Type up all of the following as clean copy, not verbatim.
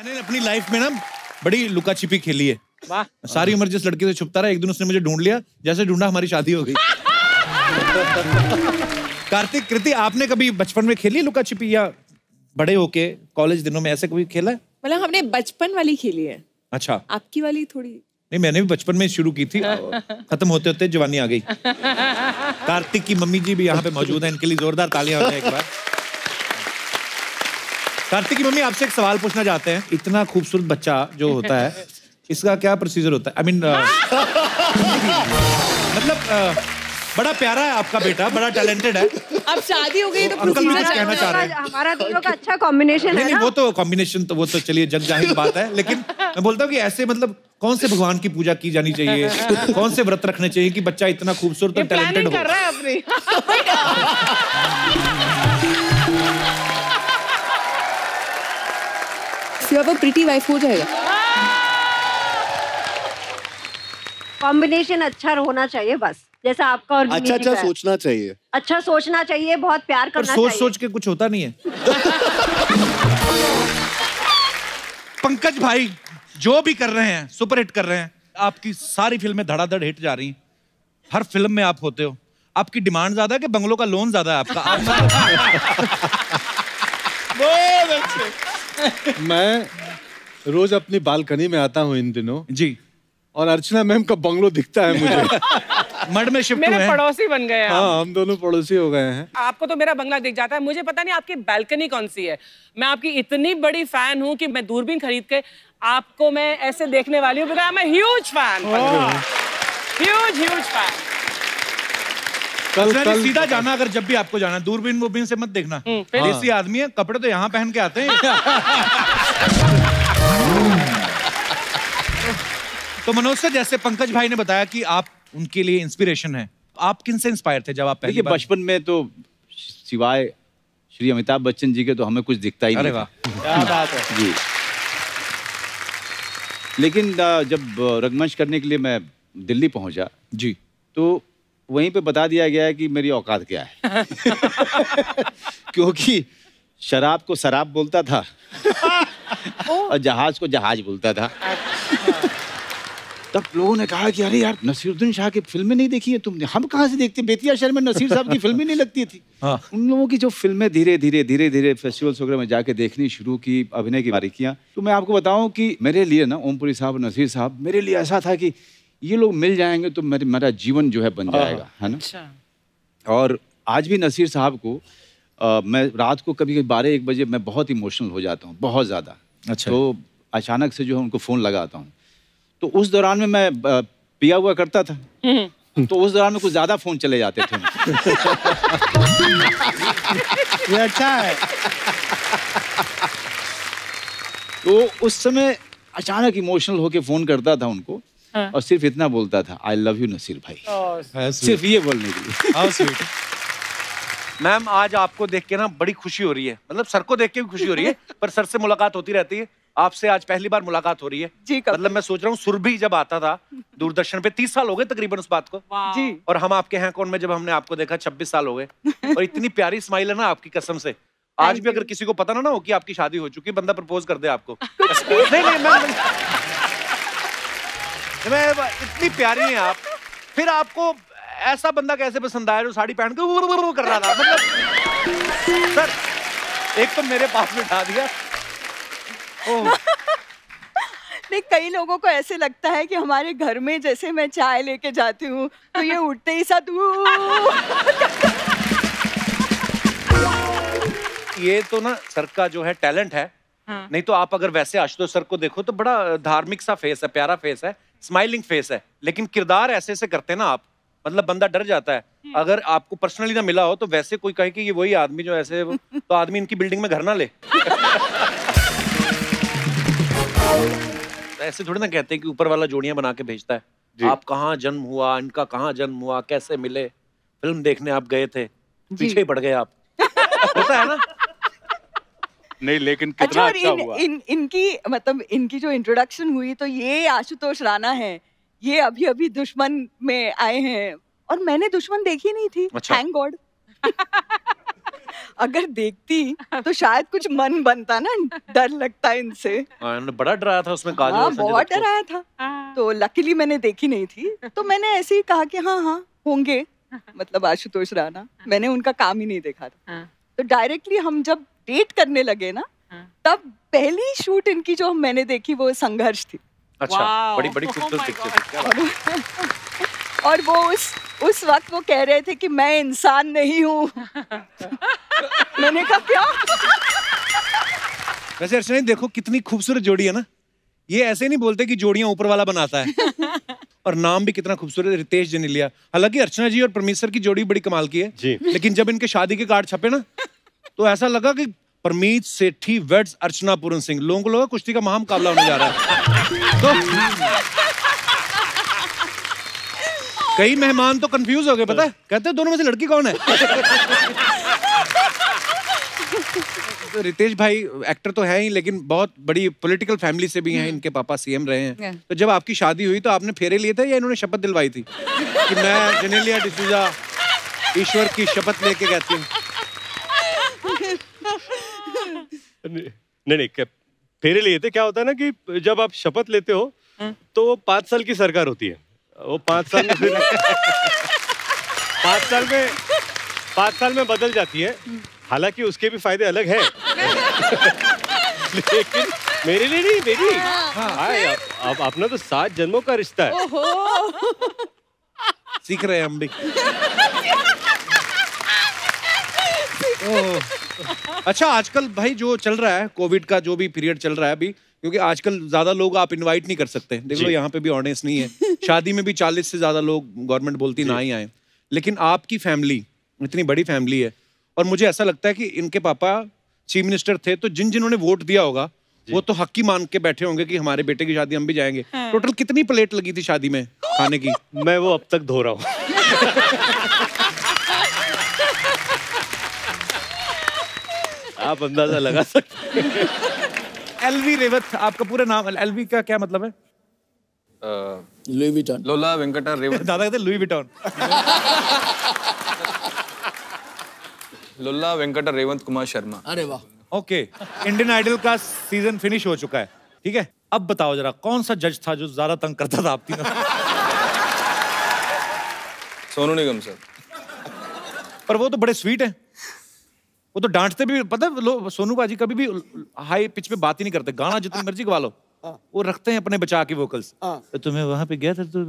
मैंने अपनी लाइफ में ना बड़ी लुका छिपी खेली है। वाह। सारी उम्र जिस लड़के से छुपता रहा, एक दिन उसने मुझे ढूंढ लिया, जैसे ढूंढा हमारी शादी हो गई। कार्तिक, कृति, आपने कभी बचपन में खेली लुका छिपी या बड़े होके कॉलेज दिनों में ऐसे कभी खेला है? मतलब हमने बचपन वाली खेली है। अच्छा। आपकी वाली थोड़ी? नहीं, मैंने भी बचपन में शुरू की थी, खत्म होते होते जवानी आ गई। कार्तिक की मम्मी जी भी यहाँ पे मौजूद हैं, इनके लिए जोरदार तालियां हो जाए एक बार। कार्तिक की मम्मी, आपसे एक सवाल पूछना चाहते हैं। इतना खूबसूरत बच्चा जो होता है, इसका क्या प्रोसीजर होता है? आई मीन मतलब बड़ा प्यारा है आपका बेटा, बड़ा टैलेंटेड है। अब शादी हो गई तो अंकल भी कुछ कहना चाह रहे हैं। हमारा दोनों का अच्छा कॉम्बिनेशन है ना? वो तो कॉम्बिनेशन तो वो तो चलिए जग जाहिर बात है, लेकिन मैं बोलता हूँ कि ऐसे मतलब कौन से भगवान की पूजा की जानी चाहिए, कौन से व्रत रखने चाहिए कि बच्चा इतना खूबसूरत और टैलेंटेड हो? कर रहा है अपनी। If you have a pretty wife हो जाएगा। कॉम्बिनेशन अच्छा होना चाहिए बस, जैसा आपका और अच्छा सोचना चाहिए। अच्छा सोचना चाहिए, बहुत प्यार करना चाहिए। सोच के कुछ होता नहीं है। पंकज भाई जो भी कर रहे हैं, सुपरहिट कर रहे हैं। आपकी सारी फिल्में धड़ाधड़ हिट जा रही हैं। हर फिल्म में आप होते हो। आपकी डिमांड ज्यादा है कि बंगलों का लोन ज्यादा है आपका? बहुत अच्छे। मैं रोज अपनी बालकनी में आता हूँ इन दिनों जी, और अर्चना मैम का बंगलो दिखता है मुझे। मड में शिफ्ट हुए मेरे हैं। पड़ोसी बन गए हैं। हाँ, हम दोनों पड़ोसी हो गए हैं। आपको तो मेरा बंगला दिख जाता है, मुझे पता नहीं आपकी बालकनी कौन सी है। मैं आपकी इतनी बड़ी फैन हूँ कि मैं दूरबीन खरीद के आपको मैं ऐसे देखने वाली हूँ, because I am a huge fan. Huge fan. कल सीधा जाना, अगर जब भी आपको जाना, दूरबीन वूरबीन से मत देखना। देसी आदमी है, कपड़े तो यहाँ पहन के आते हैं। तो मनोज सर, जैसे पंकज भाई ने बताया कि आप उनके लिए इंस्पिरेशन है, आप किन से इंस्पायर थे जब आप पहली बार? बचपन में तो सिवाय श्री अमिताभ बच्चन जी के तो हमें कुछ दिखता ही नहीं। अरे वाह, क्या बात है जी। लेकिन जब रंगमंच करने के लिए मैं दिल्ली पहुंचा जी, तो वहीं पे बता दिया गया है कि मेरी औकात क्या है। क्योंकि शराब को शराब बोलता था और जहाज को जहाज बोलता था। तब लोगों ने कहा कि अरे यार, नसीरुद्दीन शाह की फिल्में नहीं देखी है तुमने? हम कहाँ से देखते, बेतिया शहर में नसीर साहब की फिल्में नहीं लगती थी। हाँ। उन लोगों की जो फिल्में धीरे धीरे फेस्टिवल्स वगैरह में जाके देखनी शुरू की, अभिनय की बारीकियाँ। तो मैं आपको बताऊं कि मेरे लिए ना ओमपुरी साहब, नसीर साहब, मेरे लिए ऐसा था कि ये लोग मिल जाएंगे तो मेरा जीवन जो है बन जाएगा, है ना। और आज भी नसीर साहब को मैं रात को कभी 12-1 बजे मैं बहुत इमोशनल हो जाता हूँ, बहुत ज़्यादा। अच्छा। तो अचानक से जो है उनको फ़ोन लगाता हूँ। तो उस दौरान में मैं पिया हुआ करता था, तो उस दौरान में कुछ ज़्यादा फ़ोन चले जाते थे। ये अच्छा है। तो उस समय अचानक इमोशनल होके फ़ोन करता था उनको। हाँ। और सिर्फ इतना बोलता था, आई लव यू नसीर भाई। सिर्फ ये बोलने के लिए। How sweet. मैम, आज आपको देख के ना बड़ी खुशी हो रही है। मतलब सर को देख के भी खुशी हो रही है, पर सर से मुलाकात होती रहती है। आपसे आज पहली बार मुलाकात हो रही है जी। मतलब मैं सोच रहा हूँ, सुरभि जब आता था दूरदर्शन पे, 30 साल हो गए तकरीबन उस बात को जी। और हम आपके हैं कौन में जब हमने आपको देखा 26 साल हो गए। और इतनी प्यारी स्माइल है ना आपकी, कसम से। आज भी अगर किसी को पता ना हो कि आपकी शादी हो चुकी, बंदा प्रपोज कर दे आपको। नहीं, मैं इतनी प्यारी हैं आप। फिर आपको ऐसा बंदा कैसे पसंद आया जो साड़ी पहन के कर रहा था? मतलब सर, एक तो मेरे पास बिठा दिया। नहीं, कई लोगों को ऐसे लगता है कि हमारे घर में जैसे मैं चाय लेके जाती हूँ तो ये उठते ही साथ ये तो ना सर का जो है टैलेंट है। हाँ। नहीं तो आप अगर वैसे आशुतोष सर को देखो तो बड़ा धार्मिक सा फेस है, प्यारा फेस है, स्माइलिंग फेस है, लेकिन किरदार ऐसे ऐसे करते हैं ना आप, मतलब बंदा डर जाता है। अगर आपको पर्सनली ना मिला हो तो वैसे कोई कहे कि ये वही आदमी जो ऐसे, तो आदमी इनकी बिल्डिंग में घर ना ले। ऐसे थोड़ी ना कहते हैं कि ऊपर वाला जोड़ियां बना के भेजता है। आप कहाँ जन्म हुआ, इनका कहाँ जन्म हुआ, कैसे मिले, फिल्म देखने आप गए थे, पीछे ही पड़ गए आप। होता है ना। नहीं, लेकिन कितना अच्छा हुआ। इनकी मतलब इनकी जो इंट्रोडक्शन हुई तो ये आशुतोष राणा है, ये अभी अभी दुश्मन में आए हैं और मैंने दुश्मन देखी नहीं थी। अच्छा। Thank God. अगर देखती तो शायद कुछ मन बनता ना, डर लगता इनसे। बड़ा डराया था उसमें काजल। हाँ, बहुत डराया था। तो लकीली मैंने देखी नहीं थी, तो मैंने ऐसे ही कहा कि हाँ हाँ होंगे, मतलब आशुतोष राणा। मैंने उनका काम ही नहीं देखा था। तो डायरेक्टली हम जब डेट करने लगे ना, तब पहली शूट इनकी जो मैंने देखी वो संघर्ष थी। अच्छा, बड़ी बड़ी खूबसूरत दिखती थी। क्या बात। और वो उस वक्त वो कह रहे थे कि मैं इंसान नहीं हूँ। मैंने कहा क्या? वैसे अर्चना देखो कितनी खूबसूरत जोड़ी है ना। ये ऐसे नहीं बोलते कि जोड़ियां ऊपर वाला बनाता है। और नाम भी कितना खूबसूरत, रितेश जनेलिया। हालांकि अर्चना जी और परमेश्वर की जोड़ी बड़ी कमाल की है जी। लेकिन जब इनके शादी के कार्ड छपे ना, तो ऐसा लगा कि परमीत सेठी वेड्स अर्चना पूरन सिंह। लोगों को लगा कुश्ती का महामुकाबला होने जा रहा है। तो कई मेहमान तो कंफ्यूज हो गए, पता है, कहते हैं दोनों में से लड़की कौन है। तो रितेश भाई एक्टर तो है ही, लेकिन बहुत बड़ी पॉलिटिकल फैमिली से भी हैं। इनके पापा सीएम रहे हैं। तो जब आपकी शादी हुई तो आपने फेरे लिए थे या इन्होंने शपथ दिलवाई थी कि मैं जनेलिया डिसूजा ईश्वर की शपथ लेके कहती हूँ? नहीं, फेरे लिए थे। क्या होता है ना कि जब आप शपथ लेते हो तो वो 5 साल की सरकार होती है। वो 5 साल में फिर 5 साल में बदल जाती है। हालांकि उसके भी फायदे अलग हैं। लेकिन मेरे लिए नहीं, मेरी अब अपना तो 7 जन्मों का रिश्ता है। सीख रहे हैं हम भी। अच्छा, आजकल भाई जो चल रहा है, कोविड का जो भी पीरियड चल रहा है अभी, क्योंकि आजकल ज्यादा लोग आप इनवाइट नहीं कर सकते। देख लो यहाँ पे भी ऑडियंस नहीं है। शादी में भी 40 से ज्यादा लोग गवर्नमेंट बोलती ना ही आए। लेकिन आपकी फैमिली इतनी बड़ी फैमिली है, और मुझे ऐसा लगता है कि इनके पापा चीफ मिनिस्टर थे, तो जिन्होंने वोट दिया होगा वो तो हक की मान के बैठे होंगे कि हमारे बेटे की शादी हम भी जाएंगे। टोटल कितनी प्लेट लगी थी शादी में खाने की? मैं वो अब तक धो रहा हूँ। आप अंदाजा लगा सकते हैं। एलवी रेवत, आपका पूरा नाम एलवी का क्या मतलब है? Louis Vuitton. लोला वेंकटा रेवत। दादा कहते लुई विटॉन। लोला वेंकटा रेवंत कुमार शर्मा। अरे वाह। ओके, इंडियन आइडल का सीजन फिनिश हो चुका है, ठीक है? अब बताओ जरा, कौन सा जज था जो ज्यादा तंग करता था आप तीनों? सोनू निगम सर। पर वो तो बड़े स्वीट हैं। वो तो डांटते भी, पता है, सोनू बाजी कभी भी हाई पिच पे बात ही नहीं करते। गाना जितनी मर्जी गवा लो, वो रखते हैं अपने बचा के वोकल्स। तो तुम्हें वहां पे गया था तो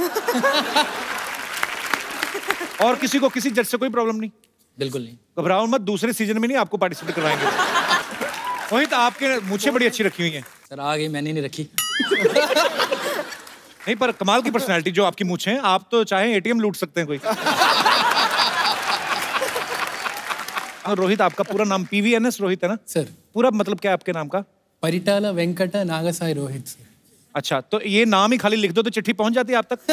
और किसी को किसी जज से कोई प्रॉब्लम नहीं? बिल्कुल नहीं, घबराओ मत, दूसरे सीजन में नहीं आपको पार्टिसिपेट कराएंगे। वही तो आपके मूछें बड़ी अच्छी रखी हुई हैं सर। आगे मैंने नहीं रखी। नहीं, पर कमाल की पर्सनैलिटी जो आपकी मूछें हैं। आप तो चाहे एटीएम लूट सकते हैं कोई। रोहित, आपका पूरा नाम PVNS रोहित है ना सर? पूरा मतलब क्या है आपके नाम का? परिटाला वेंकटा नागसाई रोहित सर। अच्छा, तो ये नाम ही खाली लिख दो तो चिट्ठी पहुंच जाती है आप तक?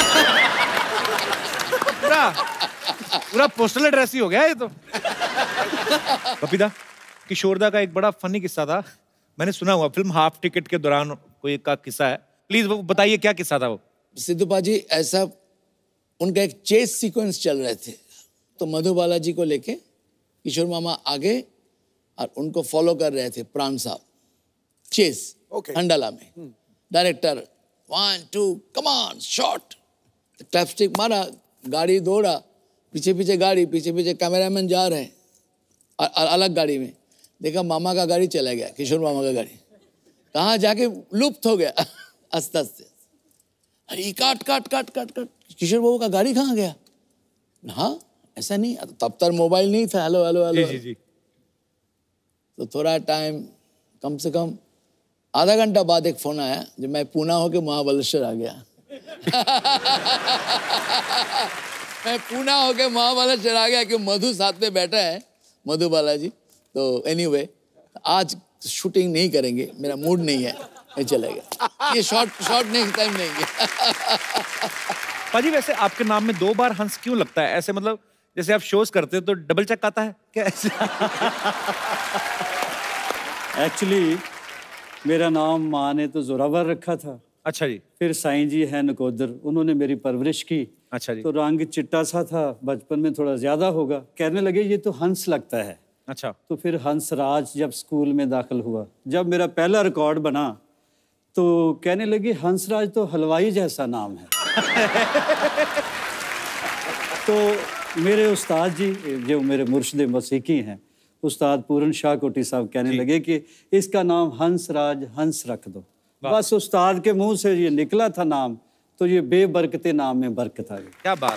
पूरा पोस्टल एड्रेस ही हो गया ये तो। कपिदा, किशोरदा का एक बड़ा फनी किस्सा था, मैंने सुना हुआ। फिल्म हाफ टिकट के दौरान कोई एक का किस्सा है, प्लीज वो बताइए क्या किस्सा था वो? सिद्धू पाजी, ऐसा उनका एक चेस सीक्वेंस चल रहे थे, तो मधु बालाजी को लेके किशोर मामा आगे और उनको फॉलो कर रहे थे प्राण साहब। चेस हंडाला में director 1 2 come on shot, clapstick मारा, गाड़ी दौड़ा, पीछे पीछे गाड़ी, पीछे पीछे कैमरामैन जा रहे हैं और अलग गाड़ी में देखा मामा का गाड़ी चला गया, किशोर मामा का गाड़ी कहाँ जाके लुप्त हो गया। आस्ते आस्ते अरे काट काट काट काट काट, किशोर बाबू का गाड़ी कहाँ गया? हाँ ऐसा नहीं, तब तक मोबाइल नहीं था। हेलो हेलो हेलो जी जी। तो थोड़ा टाइम, कम से कम आधा घंटा बाद एक फोन आया जब मैं पूना होके महाबलेश्वर आ गया। मैं पूना होके महाबलेश्वर आ गया कि मधु साथ में बैठा है, मधु बालाजी। तो एनीवे, आज शूटिंग नहीं करेंगे, मेरा मूड नहीं है, मैं चलेगा। ये शॉर्ट नहीं, टाइम नहीं है। पाजी, वैसे आपके नाम में 2 बार हंस क्यों लगता है? ऐसे मतलब जैसे आप शोज करते हो तो डबल चेक आता है क्या ऐसे? एक्चुअली मेरा नाम माँ ने तो जोरावर रखा था। अच्छा जी। फिर साईं जी है नकोदर, उन्होंने मेरी परवरिश की। अच्छा जी। तो रंग चिट्टा सा था, बचपन में थोड़ा ज्यादा होगा। कहने लगे ये तो हंस लगता है। अच्छा। तो फिर हंसराज जब स्कूल में दाखिल हुआ, जब मेरा पहला रिकॉर्ड बना तो कहने लगे हंसराज तो हलवाई जैसा नाम है। तो मेरे उस्ताद जी जो मेरे मुर्शिद मौसीकी हैं, उस्ताद पूरन शाह कोटी साहब कहने लगे कि इसका नाम हंसराज हंस रख दो। बस उस्ताद के मुंह से ये निकला था नाम, तो ये बेबरकते नाम में बरकत आ गई। क्या बात।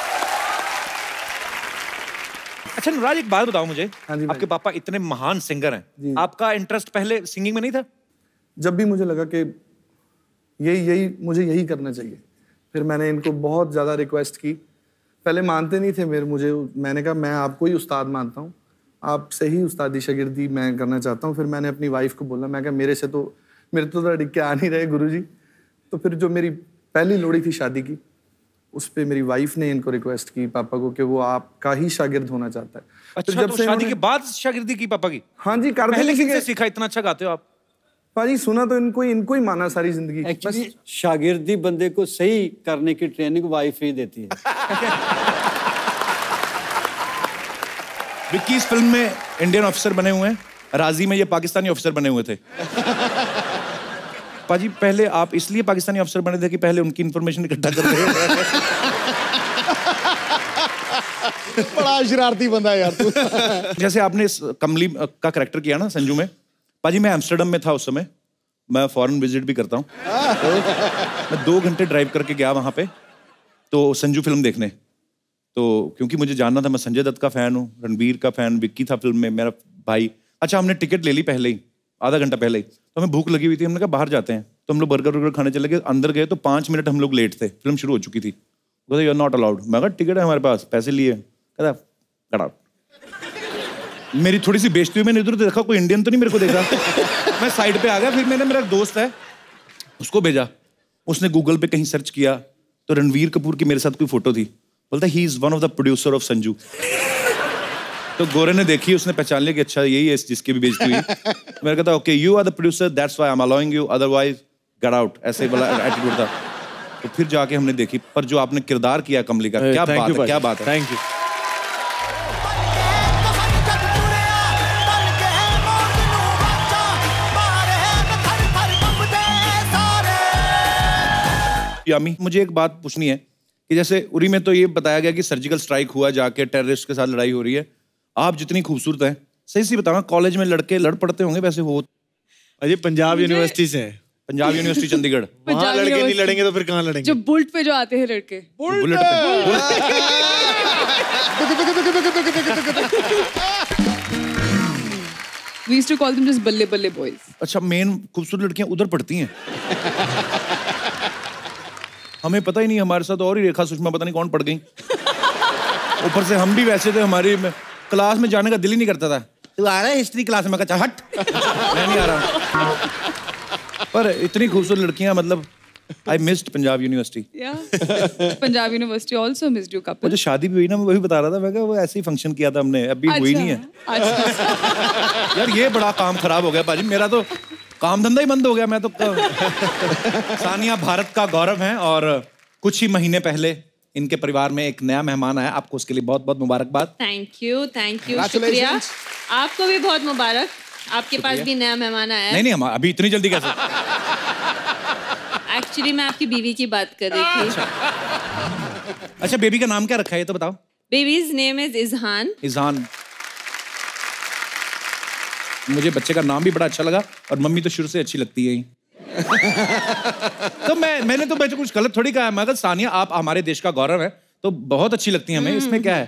अच्छा अनुराज, एक बात बताओ मुझे। आपके पापा इतने महान सिंगर हैं, आपका इंटरेस्ट पहले सिंगिंग में नहीं था? जब भी मुझे लगा कि मुझे यही करना चाहिए, फिर मैंने इनको बहुत ज़्यादा रिक्वेस्ट की। पहले मानते नहीं थे मैंने कहा मैं आपको ही उस्ताद मानता हूँ, आपसे ही उस्तादी शागिर्दी मैं करना चाहता हूँ। फिर मैंने अपनी वाइफ को बोला, मैं कहा मेरे तो अड़िग के आ नहीं रहे गुरुजी। तो फिर जो मेरी पहली लोड़ी थी शादी की, उस पे मेरी वाइफ ने इनको रिक्वेस्ट की पापा को कि वो आपका ही शागिर्द होना चाहता है। अच्छा, जब तो शादी के बाद शागिर्दी की पापा की? हाँ जी, पहले किससे सीखा? इतना अच्छा गाते हो आप। पाजी सुना तो इनको ही माना सारी जिंदगी। बस शागिर्दी बंदे को सही करने की ट्रेनिंग वाइफ ही देती है। विक्की इस फिल्म में इंडियन ऑफिसर बने हुए हैं, राजी में ये पाकिस्तानी ऑफिसर बने हुए थे। पाजी पहले आप इसलिए पाकिस्तानी ऑफिसर बने थे कि पहले उनकी इंफॉर्मेशन इकट्ठा कर रहे हैं? बड़ा शरारती बंदा है यार तू। जैसे आपने इस कमली का कैरेक्टर किया ना संजू में, पाजी मैं एम्स्टर्डम में था उस समय, मैं फॉरेन विजिट भी करता हूँ। तो मैं 2 घंटे ड्राइव करके गया वहाँ पे तो संजू फिल्म देखने। तो क्योंकि मुझे जानना था, मैं संजय दत्त का फैन हूँ, रणबीर का फैन, विक्की था फिल्म में, मेरा भाई। अच्छा हमने टिकट ले ली पहले ही, आधा घंटा पहले ही। तो हमें भूख लगी हुई थी, हमने कहा बाहर जाते हैं। तो हम लोग बर्गर खाने चले गए। अंदर गए तो 5 मिनट हम लोग लेट थे, फिल्म शुरू हो चुकी थी। कहता यू आर नॉट अलाउड। मैं कहा टिकट है हमारे पास, पैसे लिए। कहता गेट आउट। मेरी थोड़ी सी बेइज्जती हुई, मैंने इधर देखा कोई इंडियन तो नहीं मेरे को देखा। मैं साइड पे आ गया। फिर मैंने, मेरा एक दोस्त है उसको भेजा, उसने गूगल पे कहीं सर्च किया तो रणवीर कपूर की मेरे साथ कोई फोटो थी। बोलता ही is one of the producer of Sanju. तो गोरे ने देखी, उसने पहचान लिया कि अच्छा यही है जिसकी भी बेइज्जती हुई। मैंने कहता okay you are the producer, that's why I am allowing you, otherwise get out. ऐसे वाला एटीट्यूड था। तो फिर जाके हमने देखी। पर जो आपने किरदार किया कमली का, क्या बात है, क्या बात है। Thank you. यामी, मुझे एक बात पूछनी है कि जैसे उरी में तो ये बताया गया कि सर्जिकल स्ट्राइक हुआ, जाके टेररिस्ट के साथ लड़ाई हो रही है। आप जितनी खूबसूरत हैं, सही सी बताना, कॉलेज में लड़के लड़ पड़ते होंगे वैसे? वो अजय पंजाब यूनिवर्सिटी से हैं। पंजाब यूनिवर्सिटी चंडीगढ़। वहाँ लड़के नहीं लड़ेंगे तो फिर कहाँ लड़ेंगे? जो बुलेट पे जो आते हैं लड़के, बुलेट पे। We used to call them just बल्ले बल्ले boys. अच्छा, मेन खूबसूरत लड़कियां उधर पढ़ती हैं। हमें पता ही नहीं, हमारे साथ और ही रेखा सुषमा पता नहीं कौन पड़ गई। ऊपर से हम भी वैसे थे, हमारी क्लास में जाने का दिल ही नहीं करता था। तू आ रहा है हिस्ट्री क्लास में? कहा हट, मैं नहीं आ रहा। पर इतनी खूबसूरत लड़कियां, मतलब I missed Punjab university. Yeah, Punjab university also missed you couple. मुझे शादी भी हुई ना, मैं वही बता रहा था, मैं कहा वो ऐसे ही फंक्शन किया था हमने, अभी हुई नहीं है। अच्छा। यार ये बड़ा काम खराब हो गया पाजी, मेरा तो काम धंधा ही बंद हो गया। मैं तो सानिया भारत का गौरव है और कुछ ही महीने पहले इनके परिवार में एक नया मेहमान आया। आपको उसके लिए बहुत बहुत मुबारकबाद। थैंक यू, शुक्रिया। आपको भी बहुत मुबारक, आपके पास भी नया मेहमान आया है। नहीं, अभी इतनी जल्दी कैसे? एक्चुअली मैं आपकी बीवी की बात कर रही थी। अच्छा, बेबी का नाम क्या रखा है ये तो बताओ। Baby's name is Izhan. Izhan. मुझे बच्चे का नाम भी बड़ा अच्छा लगा और मम्मी तो शुरू से अच्छी लगती है। तो मैंने तो कुछ गलत थोड़ी कहा है। मगर सानिया आप हमारे देश का गौरव है, तो बहुत अच्छी लगती है हमें, इसमें क्या है।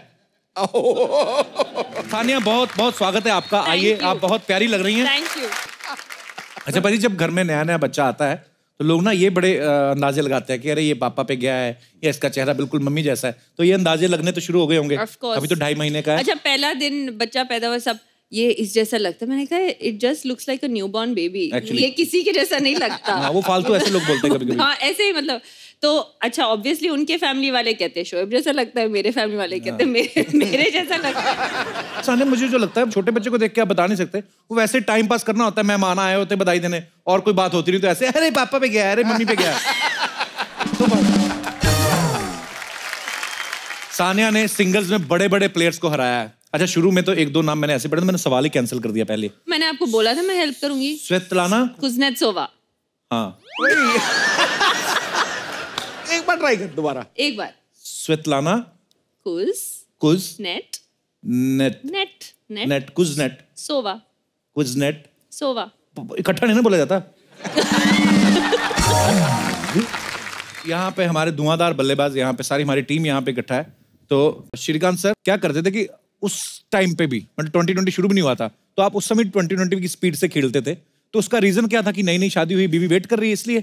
सानिया बहुत बहुत स्वागत है आपका, आइए, आप बहुत प्यारी लग रही हैं। Thank you. अच्छा भाई, जब घर में नया नया बच्चा आता है तो लोग ना ये बड़े अंदाजे लगाते हैं कि अरे ये पापा पे गया है या इसका चेहरा बिल्कुल मम्मी जैसा है। तो ये अंदाजे लगने तो शुरू हो गए होंगे। अभी तो 2.5 महीने का है। अच्छा, पहला दिन बच्चा पैदा हुआ, सब ये इस जैसा लगता है। मैंने कहा it just looks like a newborn baby. ये किसी के जैसा नहीं लगता। वो फालतू ऐसे लोग बोलते हैं कभी-कभी। हाँ, ऐसे ही मतलब। तो अच्छा, ऑब्वियसली उनके फैमिली वाले कहते हैं शोएब जैसा लगता है, मेरे फैमिली वाले कहते हैं मेरे जैसा लगता है। साने, मुझे जो लगता है छोटे बच्चे को देख के आप बता नहीं सकते, वो वैसे टाइम पास करना होता है। मेहमान आए होते बधाई देने और कोई बात होती नहीं तो ऐसे अरे पापा पे गया, अरे मम्मी पे गया। तो सानिया ने सिंगल्स में बड़े बड़े प्लेयर्स को हराया है। अच्छा, शुरू में तो एक दो नाम मैंने ऐसे पढ़े, मैंने सवाल ही कैंसिल कर दिया पहले। मैंने आपको बोला था मैं हेल्प करूंगी। Svetlana Kuznetsova. हाँ एक बार ट्राई कर दोबारा। एक बार। स्वेतलाना कुज़नेट कुज़नेट सोवा। कुज़नेट सोवा। इकट्ठा नहीं ना बोला जाता। यहाँ पे हमारे धुआंधार बल्लेबाज, यहाँ पे सारी हमारी टीम यहाँ पे इकट्ठा है। तो श्रीकांत सर क्या करते थे कि उस टाइम पे भी, मतलब 2020 शुरू भी नहीं हुआ था, तो आप उस समय 2020 की स्पीड से खेलते थे, तो उसका रीजन क्या था कि नई नई शादी हुई, बीवी वेट कर रही है इसलिए?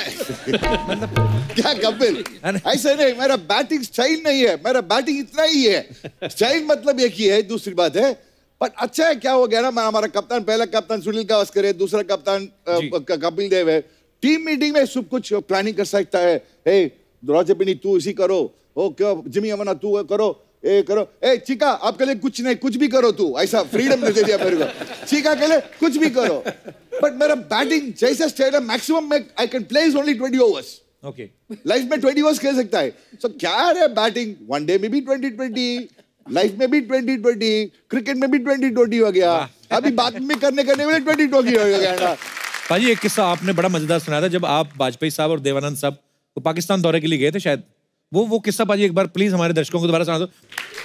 क्या कपिल, ऐसे नहीं, मेरा बैटिंग स्टाइल नहीं है, मेरा बैटिंग इतना ही है। स्टाइल मतलब एक ही है, दूसरी बात है। पर अच्छा है क्या हो गया ना, मैं हमारा कप्तान, पहला कप्तान सुनील गावस्कर है, दूसरा कप्तान कपिल देव है। टीम मीटिंग में सब कुछ प्लानिंग कर सकता है। हे रोजपिनी तू इसी करो, ओ क्यों जिमी अमना तू करो, ए करो, ए चिका आपके लिए कुछ नहीं, कुछ भी करो तू, ऐसा फ्रीडम दे दिया मेरे को। चिका के लिए कुछ भी करो। बट मेरा बैटिंग जैसा स्टाइल है, मैक्सिमम में I can play only 20 overs. Okay, life में 20 ओवर्स खेल सकता है। सो क्या है बैटिंग, वनडे में भी 20-20, लाइफ में भी 20-20, क्रिकेट में भी 20-20 हो गया, अभी बात में करने में 20-20 हो गया ना। भाजी एक किस्सा आपने बड़ा मजेदार सुनाया था, जब आप वाजपेयी साहब और देवानंद साहब वो पाकिस्तान दौरे के लिए गए थे शायद, वो किस्सा भाजी एक बार प्लीज हमारे दर्शकों को दोबारा सुना दो।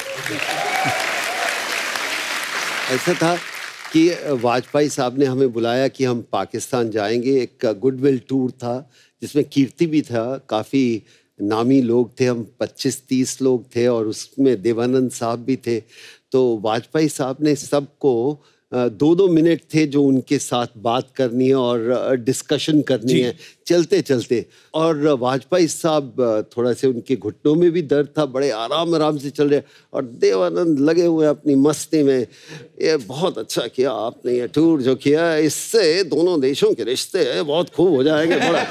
ऐसा था कि वाजपेयी साहब ने हमें बुलाया कि हम पाकिस्तान जाएंगे, एक गुडविल टूर था जिसमें कीर्ति भी था, काफ़ी नामी लोग थे, हम 25-30 लोग थे और उसमें देवानंद साहब भी थे। तो वाजपेयी साहब ने सबको 2-2 मिनट थे जो उनके साथ बात करनी है और डिस्कशन करनी है चलते चलते। और वाजपेयी साहब थोड़ा से उनके घुटनों में भी दर्द था, बड़े आराम से चल रहे, और देवानंद लगे हुए अपनी मस्ती में। ये बहुत अच्छा किया आपने, ये टूर जो किया, इससे दोनों देशों के रिश्ते बहुत खूब हो जाएंगे। बड़ा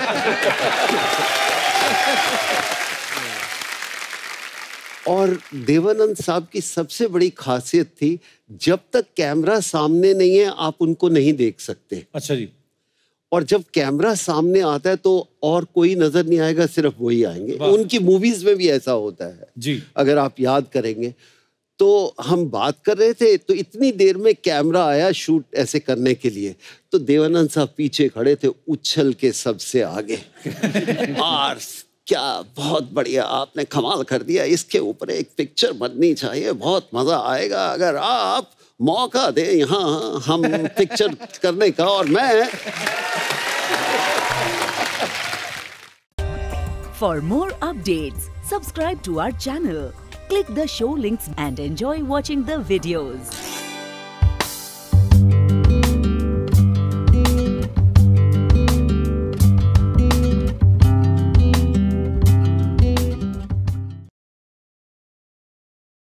और देवानंद साहब की सबसे बड़ी खासियत थी, जब तक कैमरा सामने नहीं है आप उनको नहीं देख सकते। अच्छा जी। और जब कैमरा सामने आता है तो और कोई नजर नहीं आएगा, सिर्फ वही आएंगे। उनकी मूवीज में भी ऐसा होता है जी, अगर आप याद करेंगे। तो हम बात कर रहे थे तो इतनी देर में कैमरा आया शूट ऐसे करने के लिए, तो देवानंद साहब पीछे खड़े थे उछल के सबसे आगे। और क्या बहुत बढ़िया, आपने कमाल कर दिया, इसके ऊपर एक पिक्चर बननी चाहिए, बहुत मजा आएगा अगर आप मौका दें यहाँ हम पिक्चर करने का। और मैं For more updates, subscribe to our channel, click the show links and enjoy watching the videos.